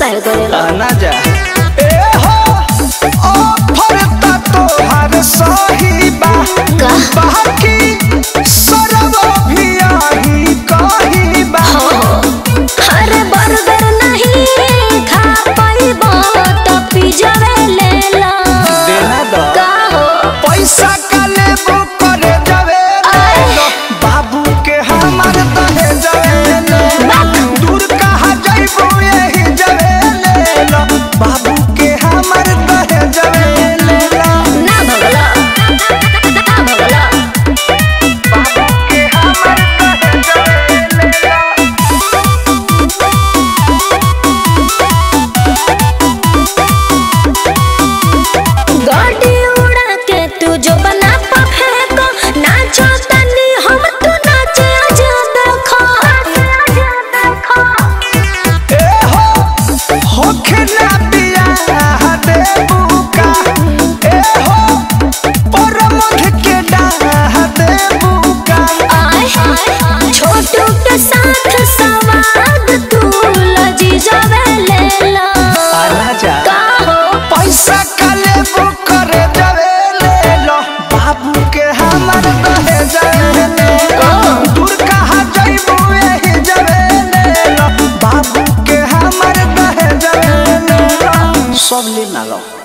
काहे करेला ना जा ए हो ऑफर ता तोहार सही बा का बाकी सरब भी आही कही बा अरे बर्गर नहीं खा पाइबो तो पिज्जा ले ला देना दो का हो पैसा का लेबो करे जावे लो बाबू के हमार दहे जावे लो दूर कहाँ जाइबो यही जावे लो बाबू के हमार दहे जावे लो ना भगला ना भगला बाबू के हमार दहे जावे गाड़ी उड़ा के तू जो बना पा फेंको नाचो तनी हम तू नाचे आजा देखो ए हो होखे ना बियाह देबू का ए हो परमठ के डाह देबू का आए छोटू के साथ सवाद तू लजी जावे ले ला राजा का हो पैसा का लेबो करे जावे ले लो बाबू के हमार दहे जावे ले लो दूर कहाँ जाइबो यही जावे ले लो बाबू के हमार दहे जावे ले लो सब ले ना लो।